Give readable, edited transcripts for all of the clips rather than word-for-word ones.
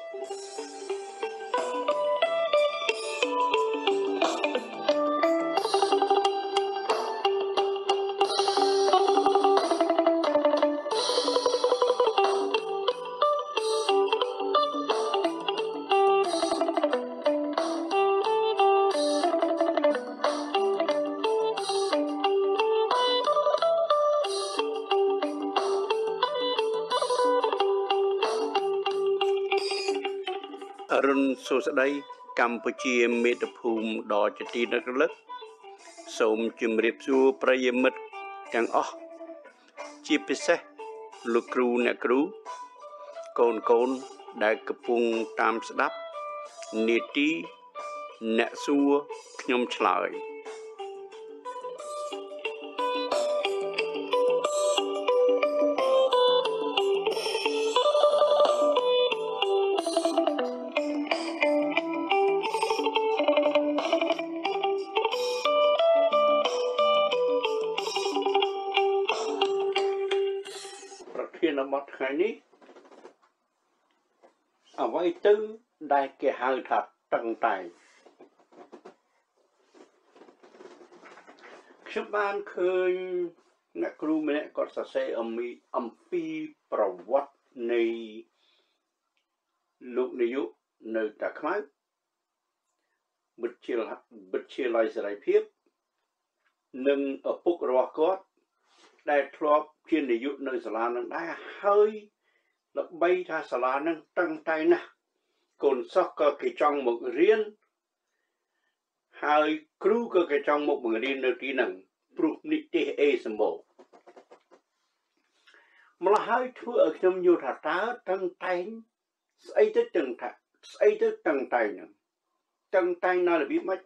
រុនសួស្តីកម្ពុជាមេត្តាភូមិដ៏ជាទីនឹករលឹកសូមជម្រាបសួរប្រិយមិត្តទាំងអស់ជាពិសេសលោកគ្រូអ្នកគ្រូកូនដែលកំពុងតាមស្ដាប់នាទីអ្នកសួរខ្ញុំឆ្លើយបទថ្ងៃនេះអ្វីទៅដែលគេហៅថាតឹងតែងខ្ញុំបានឃើញអ្នកគ្រូម្នាក់គាត់សរសេរអំពីប្រវត្តិនៃលោកនាយកនៅតាខ្មៅវិទ្យាល័យសេរីភាពនិងឪពុករបស់គាត់ដែលធ្លាប់ជានាយកនៅសាលានឹងដែរហើយល្បីថាសាលានឹងតឹងតែងណាស់កូនសិស្សក៏គេចង់មករៀនហើយគ្រូក៏គេចង់មកបង្រៀននៅទីហ្នឹងព្រោះនិទេសអេសម្បូរម្ល៉េះហើយធ្វើឲ្យខ្ញុំយល់ថាតើតឹងតែងស្អីទៅតឹងតែងហ្នឹងតឹងតែងនៅរបៀបម៉េច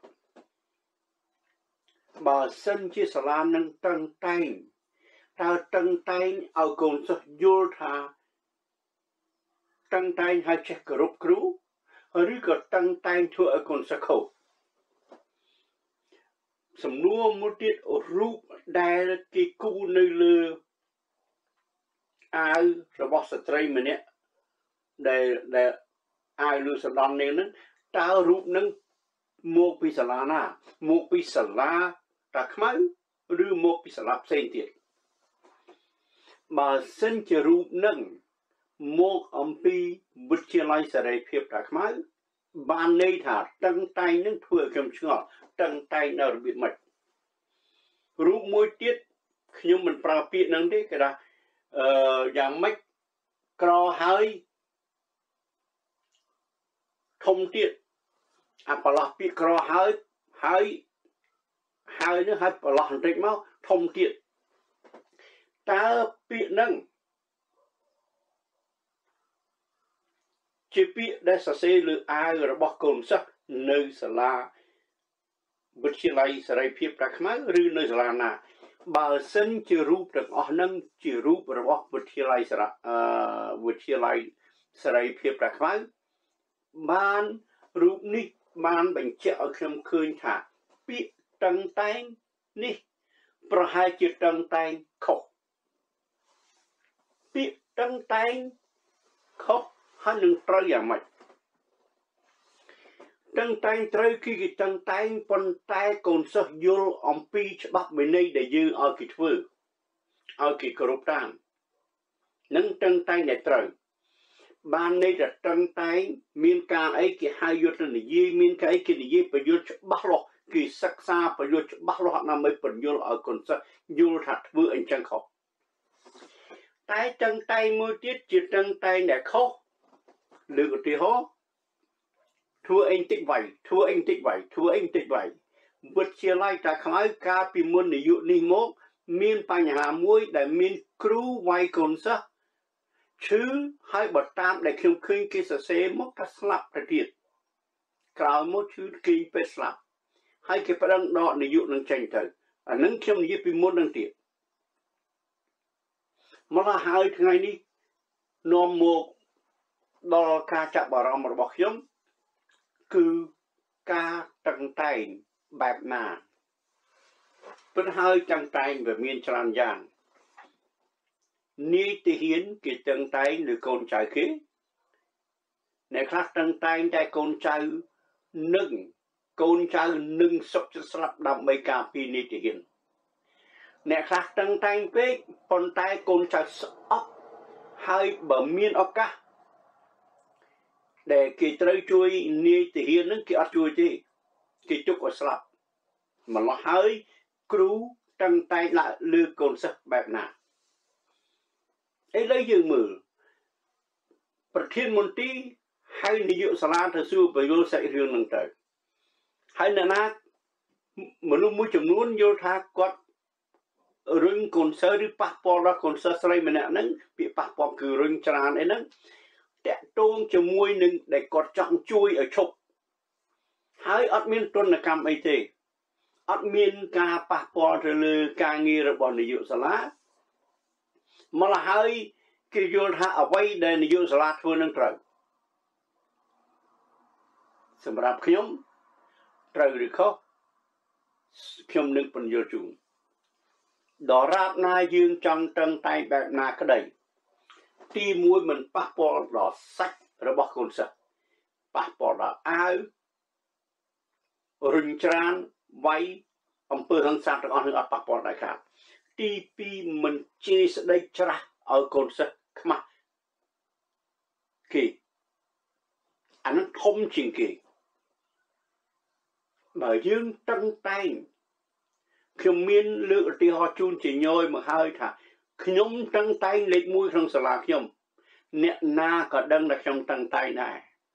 បើសិនជាសាលានឹងតឹងតែងតើតឹងតែងឲ្យកូនសិស្សយល់ថាតឹងតែងឲ្យចេះគោរពគ្រូឬក៏តឹងតែងធ្វើឲ្យកូនសិស្សខុសសំណួរមួយទៀតរូបដែលគេគូរនៅលើអាវរបស់ស្ត្រីម្នាក់ដែលអាវលើសណ្ដាននេះហ្នឹងតើរូបហ្នឹងមកពីសាលាណាមកពីសាលាតាខ្មៅឬមកពីសាលាផ្សេងទៀតបើសិនជារូបនឹងមកអំពីវិទ្យាល័យសេរីភាពតាខ្មៅបានន័យថាតឹងតែងនឹងធ្វើឲ្យខ្ញុំឆ្ងល់តឹងតែងនៅរបៀបម៉េចរូបមួយទៀតខ្ញុំមិនប្រើពាក្យហ្នឹងទេគេថាយ៉ាងម៉េចក្រហើយធំទៀតអាប្រឡោះពាក្យក្រហើយនឹងហើយប្រឡោះបន្តិចមកធំទៀតតើពាក្យហ្នឹងជាពាក្យដែលសរសេរលើអាវរបស់កូនសិស្សនៅសាលាវិទ្យាល័យសេរីភាពតាខ្មៅឬនៅសាលាណាបើសិនជារូបទាំងអស់ហ្នឹងជារូបរបស់វិទ្យាល័យសេរីភាពតាខ្មៅបានរូបនេះបានបញ្ជាក់ឲ្យខ្ញុំឃើញថាពាក្យតឹងតែងនេះប្រហែលជាតឹងតែងខុសពាក្យតឹងតែងខុសហើយនឹងត្រូវយ៉ាងម៉េចតឹងតែងត្រូវគឺគេតឹងតែងប៉ុន្តែកូនសិស្សយល់អំពីច្បាប់វិន័យដែលយើងឲ្យគេធ្វើឲ្យគេគោរពតាមនឹងតឹងតែងដែលត្រូវបានន័យថាតឹងតែងមានការអីគេហៅយុទ្ធនិយាយមានការអីគេនិយាយបញ្យល់ច្បាស់លាស់គេសិក្សាបញ្យល់ច្បាស់លាស់ដើម្បីបញ្យល់ឲ្យកូនសិស្សយល់ថាធ្វើអីចឹងខុសតែតឹងតែងមួយទៀតជាតឹងតែងដែលខុសលើកឧទាហរណ៍ធ្វើអីតិចវាយវិទ្យាល័យតាខ្មៅកាលពីមុននាយកនេះមកមានបញ្ហាមួយដែលមានគ្រូវាយកូនសិស្សឈឺហើយបើតាមដែលខ្ញុំឃើញគេសរសេរមកថាស្លាប់ទៅទៀតក្រោយមកឈឺគេពេទ្យស្លាប់ហើយគេប្តឹងដកនាយកនឹងចេញទៅអានឹងខ្ញុំនិយាយពីមុននឹងទៀតមកហើយថ្ងៃនេះនាំមកដល់ការចាប់អារម្មណ៍របស់ខ្ញុំគឺការតឹងតែងបែបណាពិតហើយតឹងតែងវាមានច្រើនយ៉ាងនាយទាហានគេតឹងតែងលើកូនចៅគេអ្នកខ្លះតឹងតែងតែកូនចៅនឹងសុខចិត្តស្លាប់ដើម្បីការពារនីតិហ៊ានអ្នកខ្លះតឹងតែងពេកប៉ុន្តែកូនចៅស្អប់ហើយបើមានឱកាសដែលគេត្រូវជួយនីតិហ៊ាននឹងគេអត់ជួយទេគេទុកឲ្យស្លាប់ម្ល៉េះហើយគ្រូតឹងតែងលើកូនសិស្សបែបណាឥឡូវយើងមើលប្រធានមន្ត្រីហើយនាយកសាលាទៅសួរបញ្យល់សាច់រឿងហ្នឹងទៅហើយអ្នកណាមនុស្សមួយចំនួនយល់ថាគាត់រុញកូនសិស្សឬប៉ះពាល់ដល់កូនសិស្សស្រីម្នាក់ហ្នឹងពាក្យប៉ះពាល់គឺរុញច្រើនអីហ្នឹងតាក់ទងជាមួយនឹងដែលគាត់ចង់ជួយឲ្យឈប់ហើយអត់មានទណ្ឌកម្មអីទេអត់មានការប៉ះពាល់ទៅលើការងាររបស់នាយកសាលាម្ល៉េះហើយគេយល់ថាអ្វីដែលនាយកសាលាធ្វើនឹងត្រូវសម្រាប់ខ្ញុំត្រូវឬខុសខ្ញុំនឹងពន្យល់ជូនដរាបណាយើងចង់តឹងតែងបែបណាក្តីទីមួយមិនប៉ះពាល់ដល់សាច់របស់កូនសិស្សប៉ះពាល់ដល់អាវរុញច្រានវាយអំពើហិង្សាទាំងអស់នឹងអត់ប៉ះពាល់ដល់ខាតទី2មិនជេរស្ដីច្រាស់ឲ្យកូនសិស្សខ្មាស់គេអានឹងធំជាងគេបើយើងតឹងតែងខ្ញុំមានលើកឧទាហរណ៍ជូនជាញយមកហើយថាខ្ញុំតឹងតែងលេខ1ក្នុងសាលាខ្ញុំអ្នកណាក៏ដឹងថាខ្ញុំតឹងតែងដែរ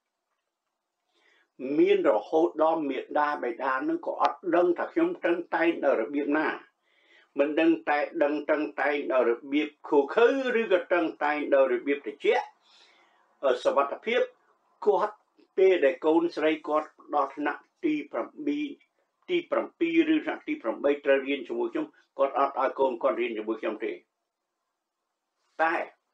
មានរហូតដល់មេដាបេដានឹងក៏អត់ដឹងថាខ្ញុំតឹងតែងដល់របៀបណាមិនដឹងតែដឹងតឹងតែងដល់របៀបខូខើឬក៏តឹងតែងដល់របៀបត្រជាក់សុវត្ថិភាពគាត់ពេលដែលកូនស្រីគាត់ដល់ថ្នាក់ទី7ឬថ្នាក់ទី8ត្រូវរៀនជាមួយខ្ញុំគាត់អត់ឲ្យកូនគាត់រៀនជាមួយខ្ញុំទេតែ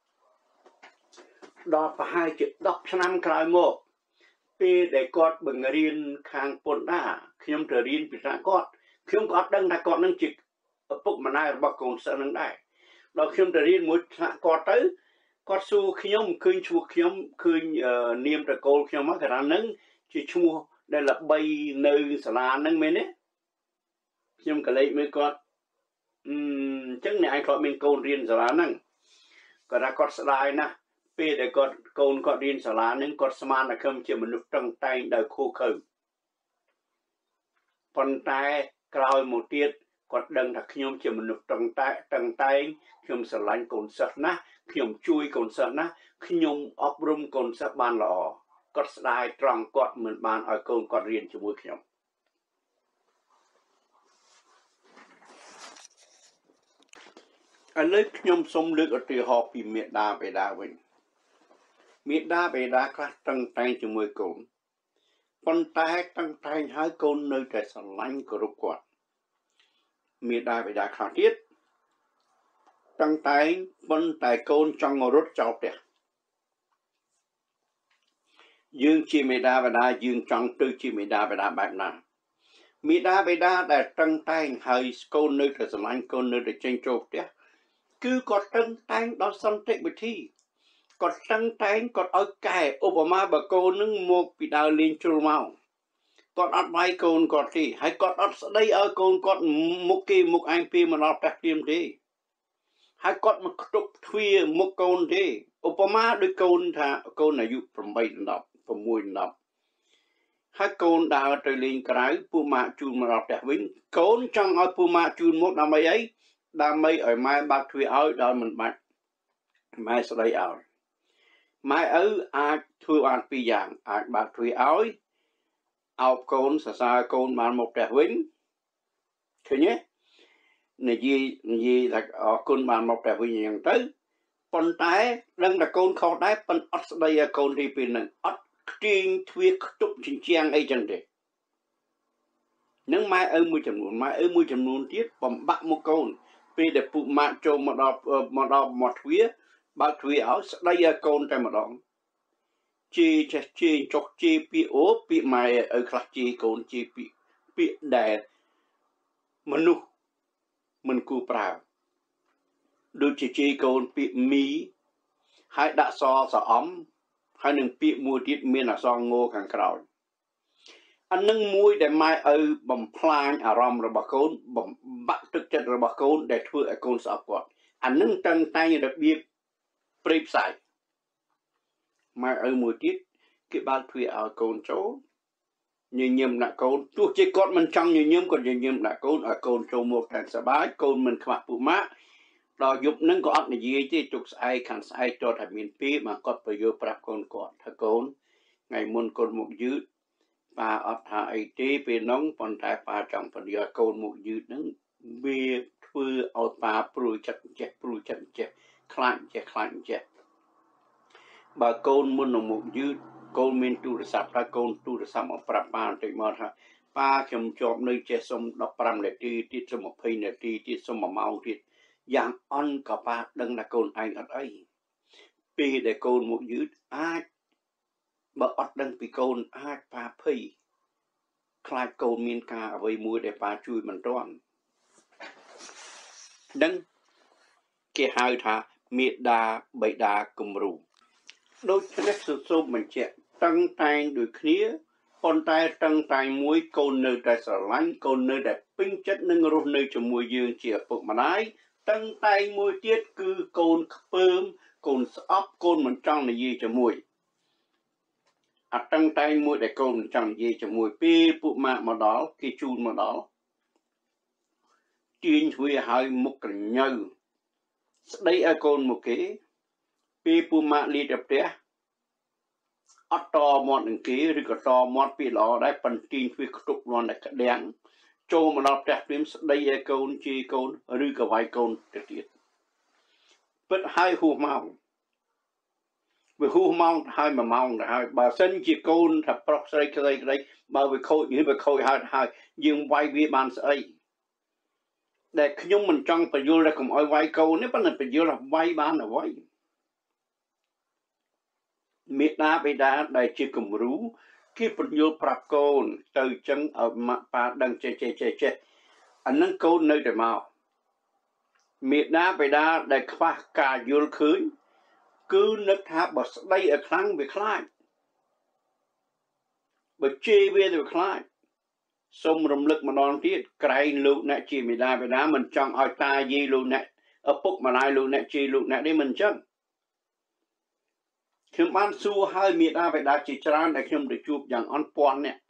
ដល់ប្រហែលជា10ឆ្នាំក្រោយមកពេលដែលគាត់បង្រៀនខាងពន្ធដារខ្ញុំទៅរៀនពីខាងគាត់ខ្ញុំក៏អត់ដឹងថាគាត់នឹងជាឪពុកម្ដាយរបស់កូនសិស្សនឹងដែរដល់ខ្ញុំទៅរៀនមួយថ្នាក់គាត់ទៅគាត់សួរខ្ញុំឃើញឈ្មោះខ្ញុំឃើញនាមតកូលខ្ញុំមកកាលហ្នឹងជាឈ្មោះដែលល្បីនៅសាលាហ្នឹងមែនទេខ្ញុំក៏លេចមើលគាត់អញ្ចឹងអ្នកឯងគាត់មានកូនរៀនសាលាហ្នឹងគាត់ថាគាត់ស្ដាយណាស់ពេលដែលគាត់កូនគាត់រៀនសាលាហ្នឹងគាត់ស្មានថាខ្ញុំជាមនុស្សតឹងតែងដោយខូខើប៉ុន្តែក្រោយមកទៀតគាត់ដឹងថាខ្ញុំជាមនុស្សតឹងតែងខ្ញុំស្រឡាញ់កូនសិស្សណាស់ខ្ញុំជួយកូនសិស្សណាស់ខ្ញុំអប់រំកូនសិស្សបានល្អគាត់ស្ដាយត្រង់គាត់មិនបានឲ្យកូនគាត់រៀនជាមួយខ្ញុំឥឡូវខ្ញុំសូមលើកឧទាហរណ៍ពីមេដាបេដាវិញមេដាបេដាខ្លះតឹងតែងជាមួយកូនប៉ុន្តែតឹងតែងហើយកូននៅតែស្រឡាញ់គោរពគាត់មេដាបេដាខ្លះទៀតតឹងតែងប៉ុន្តែកូនចង់រត់ចោលផ្ទះយើងជាមេដាបេដាយើងចង់ទៅជាមេដាបេដាបែបណាមេដាបេដាដែលតឹងតែងហើយកូននៅតែស្រឡាញ់កូននៅតែចេញចូលផ្ទះគឺគាត់តឹងតែងដល់សន្តិវិធីគាត់តឹងតែងគាត់ឲ្យកែឧបមាបើកូននឹងមកពីដើរលេងជ្រុលមកគាត់អត់វាយកូនគាត់ទេហើយគាត់អត់ស្ដីឲ្យកូនគាត់មុខគេមុខឯងពេលមកដល់ផ្ទះព្រាមទេហើយគាត់មកខ្ទប់ទ្វារមុខកូនទេឧបមាដូចកូនថាកូនអាយុ8 10 6 10ហើយកូនដើរទៅលេងក្រៅពូម៉ាក់ជូនមកដល់ផ្ទះវិញកូនចង់ឲ្យពូម៉ាក់ជូនមកដើម្បីអីដើម្បីឲ្យម៉ែបើកទ្វារឲ្យដល់មិនបាច់ម៉ែស្ដីឲ្យម៉ែឪអាចធ្វើបានពីរយ៉ាងអាចបើកទ្វារឲ្យអោបកូនសរសើរកូនបានមកផ្ទះវិញឃើញទេនិយាយថាអរគុណបានមកផ្ទះវិញយ៉ាងទៅប៉ុន្តែដឹងតែកូនខុសដែរប៉ុន្តែអត់ស្ដីឲ្យកូនទីពេលហ្នឹងអត់ខ្ទាញទ្វារខ្ទប់ជញ្ជាំងអីចឹងទេនឹងម៉ែឪមួយចំនួនទៀតបំបាក់មកកូនពេលដែលពុកម៉ាក់ចូលមកដល់មាត់ទ្វារបើកទ្វារឲ្យស្ដីឲ្យកូនតែម្ដងជេរចេះជេរចុកជេរពាក្យអូពាក្យម៉ែឪខ្លះជេរកូនជេរពាក្យដែលមនុស្សមិនគួរប្រើដូចជាជេរកូនពាក្យមីហើយដាក់សរអំហើយនឹងពាក្យមួយទៀតមានអក្សរងខាងក្រោយអានឹងមួយដែលម៉ែឪបំផ្លាញអារម្មណ៍របស់កូនបំបាក់ទឹកចិត្តរបស់កូនដែលធ្វើឲ្យកូនស្អប់គាត់អានឹងតាំងតែរបៀបព្រៃផ្សាយម៉ែឪមួយទៀតគេបើកទ្វារឲ្យកូនចូលញញឹមដាក់កូនទោះជាគាត់មិនចង់ញញឹមគាត់ញញឹមដាក់កូនឲ្យកូនចូលមកតែសប្បាយកូនមិនខ្វះពុកម៉ាក់ដល់យប់ហ្នឹងក៏អត់និយាយទេទុកស្អែកខាងស្អែកតតែមានពេលមកគាត់បញ្យល់ប្រាប់កូនគាត់ថាកូនថ្ងៃមុនកូនមកយឺតប៉ាអត់ថាអីទេពេលហ្នឹងប៉ុន្តែប៉ាចង់បញ្យល់កូនមកយឺតហ្នឹងវាធ្វើឲ្យប៉ាព្រួយចិត្តចេះព្រួយចិត្តចេះខ្លាចចេះខ្លាចចេះបើកូនមុននឹងមកយឺតកូនមានទូរស័ព្ទថាកូនទូរស័ព្ទមកប្រាប់ប៉ាបន្តិចមកថាប៉ាខ្ញុំជាប់នៅចេះសុំ15នាទីទៀតសុំ20នាទីទៀតសុំ1ម៉ោងទៀតយ៉ាងអន់ក៏ប៉ាដឹងថាកូនឯងអត់អីពេលដែលកូនមកយឺតអាចបើអត់ដឹងពីកូនអាចប៉ាភ័យខ្លាចកូនមានការអ្វីមួយដែលប៉ាជួយមិនទាន់ដឹងគេហៅថាមេដាបៃតាគំរូដូច្នេះសូមបញ្ជាក់តឹងតែងដូចគ្នាប៉ុន្តែតឹងតែងមួយកូននៅតែស្រឡាញ់កូននៅតែពេញចិត្តនឹងរស់នៅជាមួយយើងជាឪពុកម្ដាយតឹងតែងមួយទៀតគឺកូនខ្ពើមកូនស្អប់កូនមិនចង់និយាយជាមួយអត់តឹងតែងមួយដែលកូនមិនចង់និយាយជាមួយពេលពួកម៉ាក់មកដល់គេជូនមកដល់ទាញទ្វារឲ្យមុខកញ្ញើស្ដីឲ្យកូនមកគេពេលពួកម៉ាក់លាទៅផ្ទះអត់តមាត់នឹងគេឬក៏តមាត់ពីល្អដែរប៉ុន្តែទាញទ្វារខ្ទប់លាន់តែក្តាំងចូលមកដល់ផ្ទះព្រាមស្ដីឲ្យកូនជេរកូនឬក៏វាយកូនទៅទៀតពិតហើយហួសម៉ោងវាហួសម៉ោងហើយ1ម៉ោងទៅហើយបើសិនជាកូនថាប្រុសស្រីក្តីបើវាខូចហើយយើងវាយវាបានស្អីដែលខ្ញុំមិនចង់បញ្យល់តែកុំឲ្យវាយកូនទេប៉ុន្តែបញ្យល់ថាវាយបានអ្វីមេដាបេដាដែលជាគំរូគេបញ្យល់ប្រាប់កូនទៅចឹងឲ្យម៉ាក់ប៉ាដឹងចេះអានឹងកូននៅតែមកមេដាបេដាដែលខ្វះការយល់ឃើញគឺនឹកថាបើស្ដីឲ្យខ្លាំងវាខ្លាចបើជេរវាទៅខ្លាចសូមរំលឹកម្ដងទៀតក្រែងលោកអ្នកជាមេដាបេដាមិនចង់ឲ្យតាយាយលោកអ្នកឪពុកម្ដាយលោកអ្នកជេរលោកអ្នកនេះមិនចឹងខ្ញុំបានសួរឲ្យមេដាបេដាជាច្រើនដែលខ្ញុំទៅជួបយ៉ាងអន់ពាន់អ្នក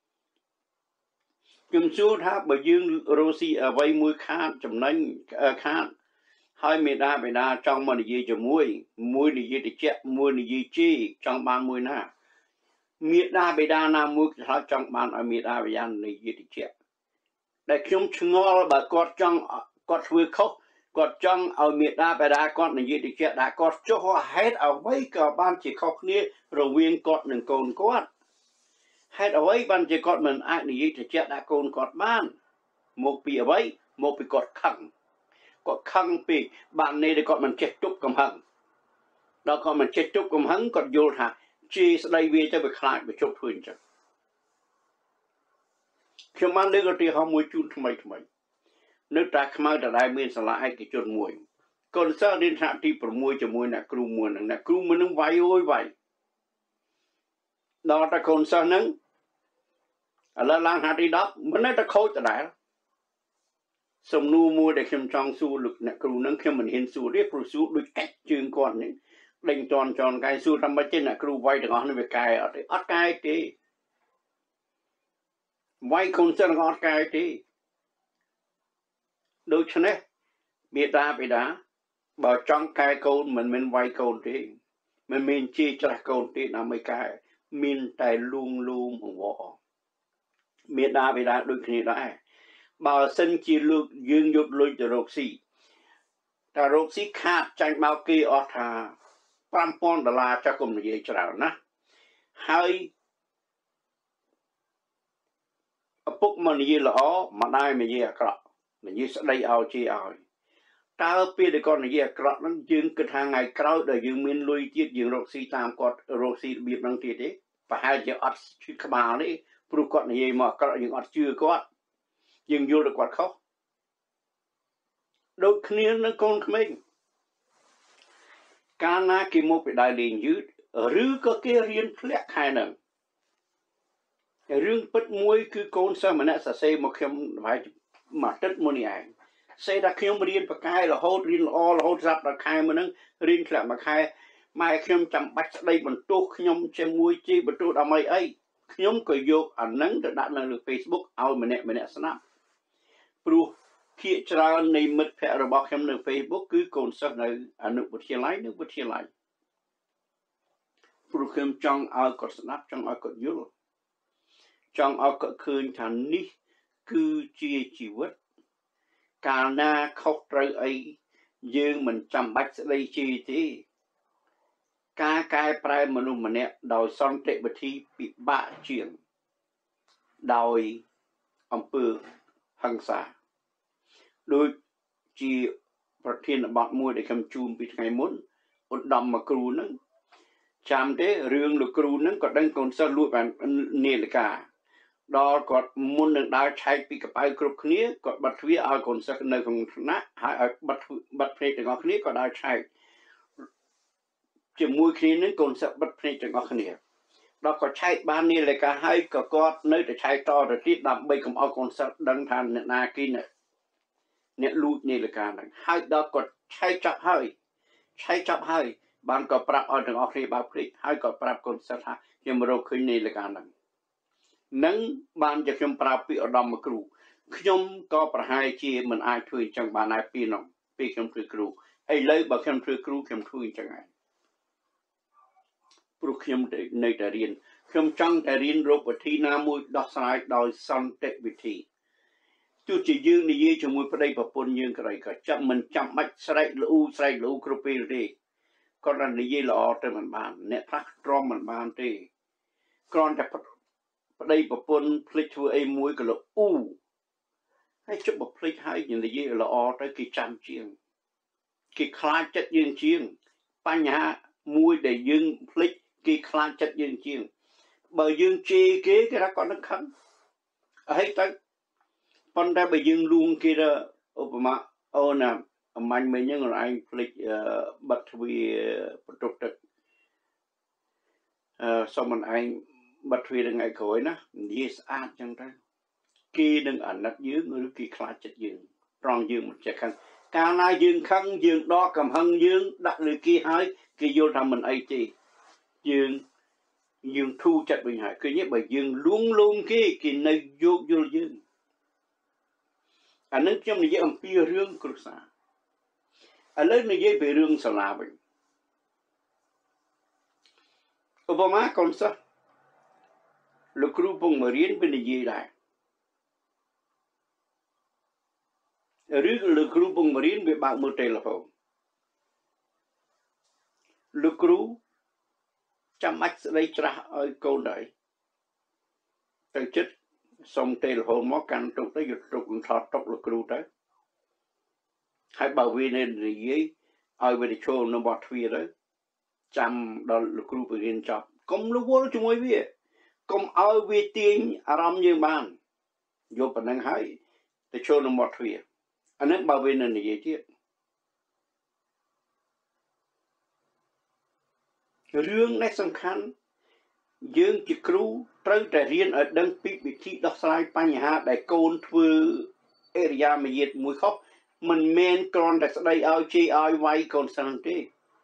ខ្ញុំសួរថាបើយើងរស់ស៊ីអ្វីមួយខាតចំណេញខាតហើយមេដាបេដាចង់មកនិយាយជាមួយមួយនិយាយតិចមួយនិយាយជេរចង់បានមួយណាមេដាបេដាណាមួយថាចង់បានឲ្យមេដាបេដានិយាយតិចដែលខ្ញុំឆ្ងល់បើគាត់ចង់គាត់ធ្វើខុសគាត់ចង់ឲ្យមេដាបេដាគាត់និយាយតិចដាក់គាត់ចុះហេតុអ្វីក៏បានជាខុសគ្នារវាងគាត់និងកូនគាត់ហេតុអ្វីបានជាគាត់មិនអាចនិយាយតិចដាក់កូនគាត់បានមកពីអ្វីមកពីគាត់ខឹងពេកបានន័យថាគាត់មិនចេះទប់កំហឹងដល់គាត់មិនចេះទប់កំហឹងគាត់យល់ថាជេរស្ដីវាទៅវាខ្លាចវាជប់ធ្វើអញ្ចឹងខ្ញុំបានលើកឧទាហរណ៍មួយជូនថ្មីនៅតាខ្មៅដដែលមានសាលាឯកជនមួយកូនសិស្សរៀនថ្នាក់ទី6ជាមួយអ្នកគ្រូមួយអ្នកគ្រូមួយនឹងវាយដល់តែកូនសិស្សនឹងឥឡូវឡើងថ្នាក់ទី10មិននៅតែខូចដដែលសំណួរមួយដែលខ្ញុំចង់សួរលោកអ្នកគ្រូនឹងខ្ញុំមិនហ៊ានសួរទេព្រោះសួរដូចកាច់ជើងគាត់នេះដេញចន់កាយសួរថាមិនទេអ្នកគ្រូវាយទាំងអស់នេះវាកែអត់ទេអត់កែទេវាយកូនសិស្សទាំងអត់កែទេដូច្នេះមេដាបេដាបើចង់កែកូនមិនមែនវាយកូនទេមិនមែនជេរច្រាស់កូនទេដើម្បីកែមានតែលួងអង្វរមេដាបេដាដូចគ្នាដែរបើសិនជាលោកយើងយកលុយទៅរកស៊ីតែរកស៊ីខាតចាញ់មកគេអស់ថា$5,000ចាស់គុំនិយាយច្រើនណាហើយឪពុកមកនិយាយល្អម្ដាយនិយាយអាក្រក់និយាយស្ដីឲ្យជេរឲ្យតើពេលដែលគាត់និយាយអាក្រក់ហ្នឹងយើងគិតថាថ្ងៃក្រោយដែលយើងមានលុយទៀតយើងរកស៊ីតាមគាត់រកស៊ីរបៀបហ្នឹងទៀតទេប្រហែលជាអត់ឈឺក្បាលទេព្រោះគាត់និយាយមកអាក្រក់យើងអត់ជឿគាត់យើងយល់ទៅគាត់ខុសដូចគ្នានឹងកូនក្មេងកាលណាគេមកពីដើរលេងយឺត rư có kia riêng lẽ khai nâng riêng bất muối cứ con sao mà nè sẽ một khi phải mà tất môn này xây ra khi riêng bậc khai là hốt riêng là hốt giáp là khai mà nâng riêng là mà khai mai khi chăm bách đây mình tu khi xem muối chi mình tu đam mê ấy khi có dục ảnh nâng để đặt lên Facebook ao mà nè snap pru khi tra này mất phải rồi bảo khi lên Facebook cứ con sao này ảnh được bút chia lại pru khi trong ao có snap trong ao có dục trong ao có khơi thành ní cứ chia chỉ vứt cả na khóc trời ấy dương mình chăm bách đây chi thế cái prai mà nung mà nè đòi son tệ bật thi bị bạ chuyện đòi ông pư hằng xả đôi chỉประเทศบางมวยได้คำจูมปีไงมุนอุดดำมาครูนั้นจำได้เรื่องลูกครูนั้นก็ดังคนสรุปแบบเนลกาดอก็มุนหนึ่งได้ใช้ปีกับไปกรุ๊ปนี้ก็บัตรวิอาคนสักในของนะหายบัตรเพลย์ของนี้ก็ได้ใช้จมูกนี้นั้นคนสักบัตรเพลย์ของนี้เราก็ใช้บ้านนี้เลยก็ให้ก็เนื้อจะใช้ต่อแต่ที่ดำใบของเอาคนสักดังทานนากินเนี่ยลูกนี่เลยกันให้เราก็ใช้จับให้บ้านก็ปรับเอาถึงออกที่บาปลิให้ก็ปรับคนสักยังเราขึ้นนี่เลยกันนั่งบ้านจะขึ้นปรับปีอดมครูขยมก็ประหารชีมันอายทุยจังบ้านนายปีน้องปีขึ้นทุยครูไอ้เลยบอกขึ้นทุยครูขึ้นทุยจังไงปลุกขึ้นในแต่เรียนขึ้นจังแต่เรียนรูปวิธีน้ำมวยดอกสายโดยสันเตวิธีจู่จียืนในยี่จมูกประเดี๋ยวปนยืนอะไรก็จับมันจับมัดใส่ลูกรูปีเลยก็รันในยี่ละออเตมันบานเนี่ยพักตรอมมันบานตีกรอนจะประเดี๋ยวปนพลิกช่วยไอ้มวยก็เลยให้จุดแบบพลิกให้อย่างในยี่ละออเตกี่จำเชียงกี่คลาดจัดยืนเชียงปัญหามวยได้ยืนพลิกกี่คลาดจัดยืนเชียงเบอร์ยืนเจเก๋ก็รักก่อนนักขันให้ตั้งปันได้ไปยืนลุงกี่ละอุปมาเอานะมันไม่ยังไงพลิกบัตรวีประตูตึกสมัยไอ้บัตรวียังไงขอยนะยี่สอาดจังได้กี่ดึงอันนักยืนหรือกี่คลาดจัดยืนรองยืนมันจะขันการนายยืนขังยืนดอกกับหังยืนดักหรือกี่หายกี่โยนทำมันไอจียืนthuจัดbình hảiคือเนี่ยbởiยืนลุงกี่ในโยกยืนอันนั้นจำในยี่อัมพีเรื่องกรุษาอันเล่นในยี่เป็นเรื่องสลาบิอุปมาคนซะลูกครูปงมาเรียนเป็นยี่ได้หรือลูกครูปงมาเรียนเป็นบางมือเตลโฟนลูกครูจำมัดได้จ้าไอ้คนใดแต่จุดส่งเตลโฟนมอกันตุกได้หยุดตุกถอดตกลูกครูได้ให้บ่าววีเนนยี่เอาไปโชว์นบอทวีเลยจำดอลลูกครูไปเรียนจับกรมลูกวัวจุ่มไว้วีกรมเอาวีตีนอารมณ์ยืมบ้านโยบปนังให้แต่โชว์นบอทวีอันนั้นบ่าววีเนนยี่ที่เรื่องในสำคัญยืงจิครูเติร์แต่เรียนởดังปีวิธีดอกสลายปัญหาได้โกนทือเอริยามาเย็ดมวยครบมันเมนกรอนแต่สดายเอาจีเอาไว้ก่อนสันติ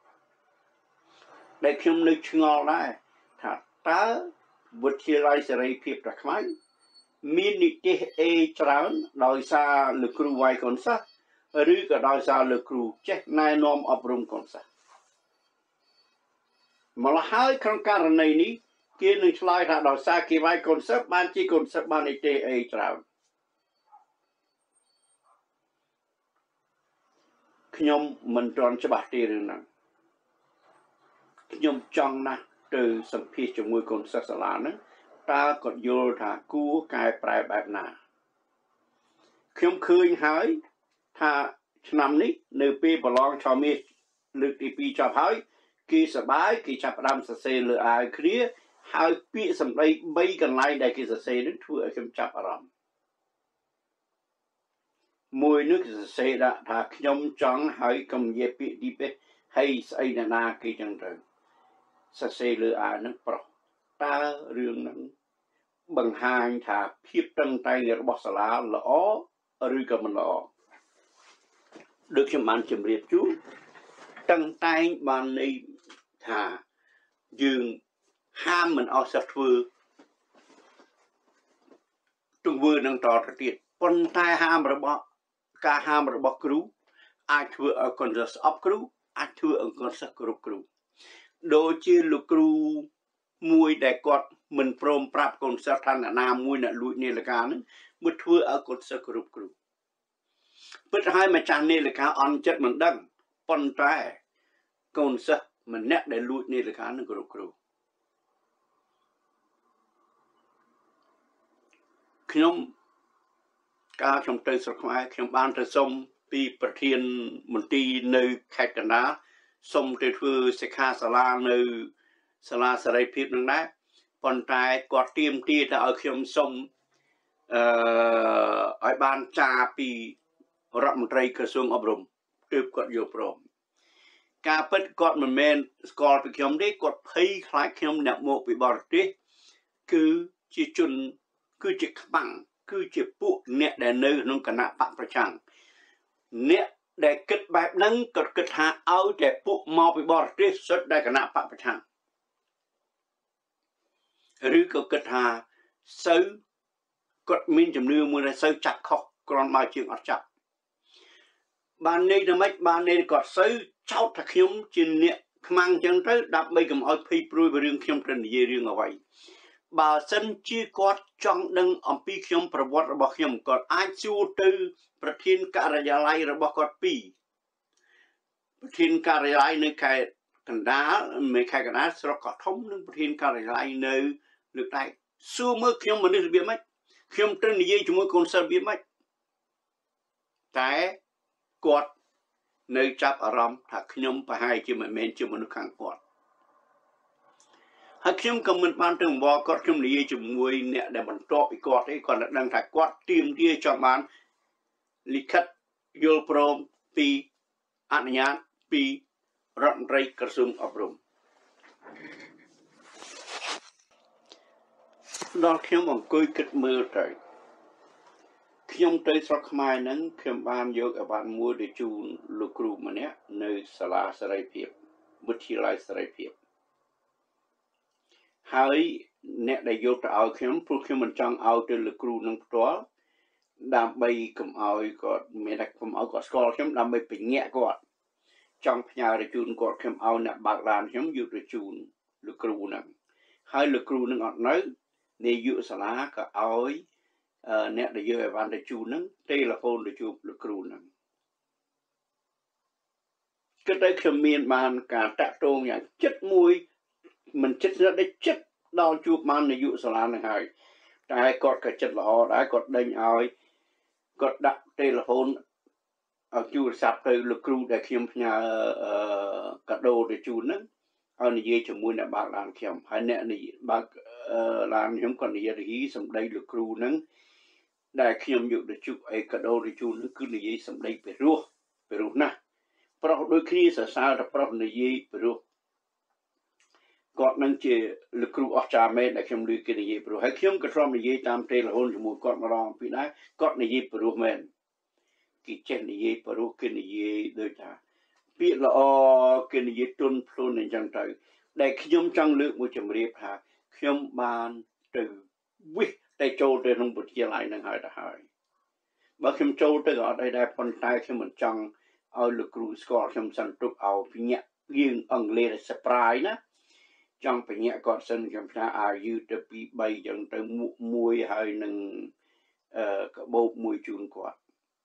ได้พิมพ์นึกงอได้ถ้าตาวิทยาลัยเสรีเพียบรักไหมมีนิติเอจราน์โดยซาลูกครูไว้ก่อนซะหรือก็โดยซาลูกครูเช็คนายนอมอบรมก่อนซะมาละให้ครั้งการในนี้เกี่ยนึงสลายถ้าโดยซาเกี่ยวไว้ก่อนซะบ้านจีก่อนซะบ้านนิติเอจราน์ขยมมันตรอนฉบับที่เรื่องนั้นขยมจังนะtừสัมผัสจมูกคนศาสนานั้นตากดโยธากู้กายแปลแบบนาขยมคืนหายถ้าฉนำนี้ในปีบลองชอมีลึกที่ปีจับหายกี่สบายกี่จับดำเสียหรืออายเคลียหายปีสำหรับใบกันไล่ได้กี่เสียนั้นทั่วขยมจับอารมณ์มวยนึกจะเสียดะถ้าขยมจังหายกำเย็บปีดีไปให้ใส่นากี่จังเถอะ sa se lơ ai nâng pro ta rương nâng bằng hai thà phiếp trăng tay người bọc xà lá lõ rư cầm mình lõ được cho bạn chìm riệp chú trăng tay bạn này thà dương ham mình ở sạch vừa trung vừa nâng trò ra tiết con tay ham rồi bỏ cả ham rồi bỏ cứu ai thưa ở con rất ấp cứu ai thưa ở con rất cứu đôi chia lục cứu mùi đại quạt mình prom prap con sát thanh là nam mùi là lụi nè là cá nữa bứt thưa ở con rất cứu bứt hai mà chăn nè là cá ăn chất mình đăng con trai con rất mình nét để lụi nè là cá nữa cứuខ្ញុំការខ្ញុំទៅស្រុកខ្មែរខ្ញុំបានទៅសុំពីប្រធានមន្ទីរនៅខេត្តកណ្ដាលសុំទៅធ្វើសិក្ខាសាលានៅសាលាសេរីភាពនឹងដែរប៉ុន្តែគាត់ទាមទារថាឲ្យខ្ញុំសុំឲ្យបានចាពីរដ្ឋមន្ត្រីក្រសួងអប់រំទើបគាត់យល់ព្រមការពិតគាត់មិនមែនស្គាល់ពីខ្ញុំទេគាត់ភ័យខ្លាចខ្ញុំអ្នកមកពីបរទេសគឺជាជនគឺជាខ្មាំងគឺជាពួកអ្នកដែលនៅក្នុងគណៈបកប្រឆាំងអ្នកដែលគិតបែបហ្នឹងគាត់គិតថាឲ្យតែពួកមកពីបរទេសសុទ្ធតែគណៈបកប្រឆាំងឬក៏គិតថាសូវគាត់មានជំនឿមួយថាសូវចាត់ខុសគ្រាន់បើជាងអត់ចាប់បានន័យថាម៉េចបានន័យគាត់សូវចោទថាខ្ញុំជាអ្នកខ្មាំងចឹងទៅដើម្បីកុំឲ្យភ័យព្រួយពីរឿងខ្ញុំទៅនិយាយរឿងអ្វីបើសិនជាគាត់ចង់ដឹងអំពីខ្ញុំប្រវត្តិរបស់ខ្ញុំគាត់អាចសួរទៅប្រធានការិយាល័យរបស់គាត់ពីរប្រធានការិយាល័យនៅខេត្តកណ្ដាលមេខេត្តកណ្ដាលស្រុកកោះធំនិងប្រធានការិយាល័យនៅលើកដែកសួរមើលខ្ញុំមនុស្សរបៀបម៉េចខ្ញុំត្រូវនិយាយជាមួយកូនសិស្សរបៀបម៉េចតែគាត់នៅចាប់អារម្មណ៍ថាខ្ញុំប្រហែលជាមិនមែនជាមនុស្សខាងគាត់ហើយខ្ញុំក៏មិនបានទៅអង្វរគាត់ខ្ញុំនិយាយជាមួយអ្នកដែលបន្តពីគាត់ទេគាត់តែដឹងថាគាត់ទាមទារចង់បានលិខិតយល់ព្រមពីអនុញ្ញាតពីរដ្ឋមន្ត្រីក្រសួងអប់រំដល់ខ្ញុំអង្គុយគិតមើលទៅខ្ញុំទៅស្រុកខ្មែរហ្នឹងខ្ញុំបានយកអប័នមួយទៅជូនលោកគ្រូម្នាក់នៅសាលាសេរីភាពវិទ្យាល័យសេរីភាពហើយអ្នកដែលយកទៅឲ្យខ្ញុំព្រោះខ្ញុំមិនចង់ឲ្យទៅលោកគ្រូនឹងផ្ទាល់ដើម្បីកុំឲ្យគាត់មានតែកុំឲ្យគាត់ស្គាល់ខ្ញុំដើម្បីបញ្ញាក់គាត់ចង់ផ្ញើទៅជូនគាត់ខ្ញុំឲ្យអ្នកបើកឡានខ្ញុំយកទៅជូនលោកគ្រូហ្នឹងហើយលោកគ្រូនឹងអត់នៅនាយកសាលាក៏ឲ្យអ្នកដែលយកឲ្យបានទៅជូនហ្នឹងទេឡេហ្វូនទៅជួបលោកគ្រូហ្នឹងគិតទៅខ្ញុំមានបានការតាក់ទងយ៉ាងចិត្តមួយមិនចិត្តស្និទ្ធទេចិត្តដល់ជួបបាននាយកសាលានឹងហើយតែគាត់ក៏ចិត្តល្អដែរគាត់ដេញឲ្យគាត់ដាក់ទេឡេហ្វូនឲ្យទូរស័ព្ទទៅលោកគ្រូដែលខ្ញុំផ្ញើកាដូទៅជូនហ្នឹងឲ្យនិយាយជាមួយអ្នកបើកឡានខ្ញុំហើយអ្នកបើកឡានខ្ញុំគាត់និយាយទៅសម្ដីលោកគ្រូហ្នឹងដែលខ្ញុំយកទៅជូបអីកាដូទៅជូនហ្នឹងគឺនិយាយសម្ដីពីរោះណាស់ប្រុសដូចគ្នាសរសើរតែប្រុសនិយាយពីរោះគាត់នឹងជាលោកគ្រូអស្ចារ្យមែនដែលខ្ញុំឮគេនិយាយព្រោះហើយខ្ញុំក៏ធ្លាប់និយាយតាមទេលហូនជាមួយគាត់ម្ដងពីរដែរគាត់និយាយព្រោះមែនគេចេះនិយាយព្រោះគេនិយាយដូចថាពាក្យល្អគេនិយាយទន់ភ្លន់អញ្ចឹងទៅដែលខ្ញុំចង់លើកមួយជំរាបថាខ្ញុំបានទៅវិសតែចូលទៅក្នុងវិទ្យាល័យនឹងហើយទៅហើយបើខ្ញុំចូលទៅក៏អត់អីដែរប៉ុន្តែខ្ញុំមិនចង់ឲ្យលោកគ្រូស្គាល់ខ្ញុំសិនទុកឲ្យភ្ញាក់យើងអង់គ្លេស surprise ណាចង់បញ្ញាគាត់សិនខ្ញុំថាឲ្យយឺតទៅ2 3ចឹងទៅមួយហើយនឹងកបោកមួយជូនគាត់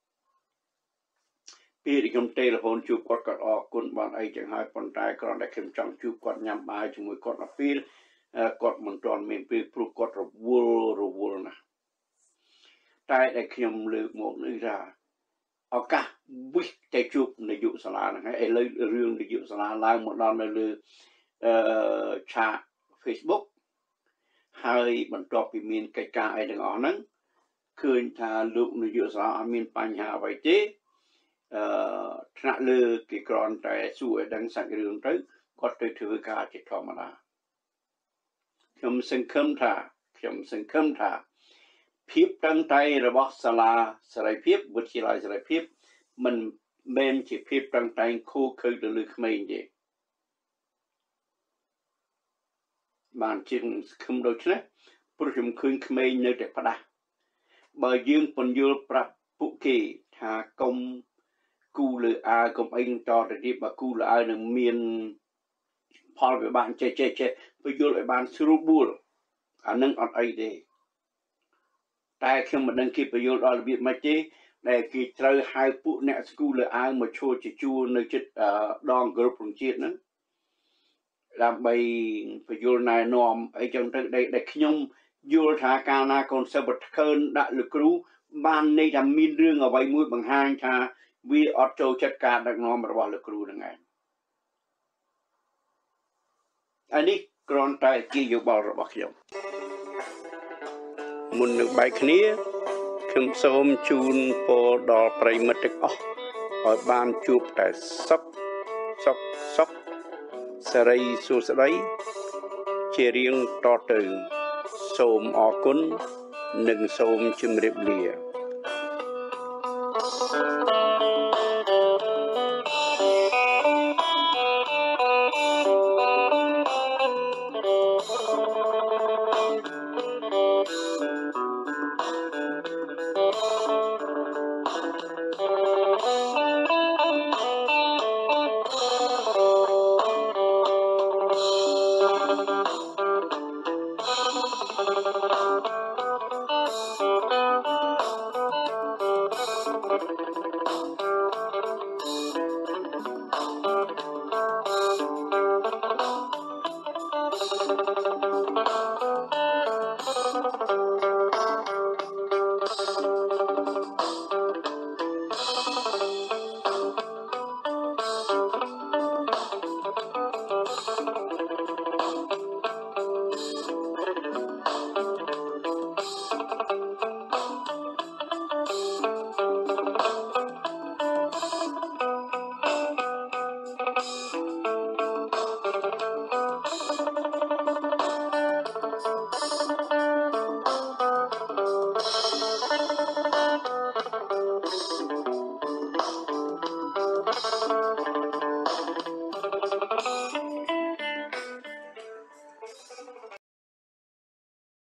ពេលខ្ញុំទេឡេហ្វូនជួបគាត់ក៏អរគុណបានអីចឹងហើយប៉ុន្តែគ្រាន់តែខ្ញុំចង់ជួបគាត់ញ៉ាំបាយជាមួយគាត់មកពេលគាត់មិនទាន់មានពេលព្រោះគាត់រវល់ណាស់តែដែលខ្ញុំលើកមកនេះថាឱកាសវិសតែជួបនាយកសាលាហ្នឹងហើយឥឡូវរឿងនាយកសាលាឡើងមកដល់នៅលើឆាក Facebook ហើយបន្ទាប់ពីមានកិច្ចការអីទាំងអស់ហ្នឹងឃើញថាលោកនាយកសាលាអត់មានបញ្ហាអ្វីទេថ្នាក់លើគេគ្រាន់តែសួរឲ្យដឹងសាច់រឿងទៅគាត់ទៅធ្វើការជាធម្មតាខ្ញុំសង្ឃឹមថាភាពតឹងតែងរបស់សាលាសេរីភាពវិទ្យាល័យសេរីភាពមិនមែនជាភាពតឹងតែងខូខើទៅលើក្មេងទេបានជាសង្ឃឹមដូច្នេះព្រោះខ្ញុំឃើញក្មេងនៅតែផ្ដាស់បើយើងពន្យល់ប្រាប់ពួកគេថាកុំគូលើអាវកុំអីតទៅទៀតបើគូលើអាវនឹងមានផលវិបាកចេះពន្យល់ឲ្យបានស្រួលបួលអានឹងអត់អីទេតែខ្ញុំមិនដឹងគេពន្យល់ដល់របៀបម៉េចទេដែលគេត្រូវហៅពួកអ្នកស្គូលើអាវមកឈរជាជួរនៅជិតដងគ្រប់រំជាតិហ្នឹងដើម្បីពន្យល់ណែនាំអីចឹងទៅដែលខ្ញុំយល់ថាកាលណាកូនសិស្សបត់ខឿនដាក់លោកគ្រូបានន័យថាមានរឿងអ្វីមួយបង្ហាញថាវាអត់ចូលចិត្តការដឹកនាំរបស់លោកគ្រូហ្នឹងឯងអានេះគ្រាន់តែជាយោបល់របស់ខ្ញុំមុននឹងបែកគ្នាខ្ញុំសូមជូនពរដល់ប្រិយមិត្តទាំងអស់ឲ្យបានជួបតែសុខសេរីសួស្តីជារៀងតទៅសូមអរគុណនិងសូមជម្រាបលា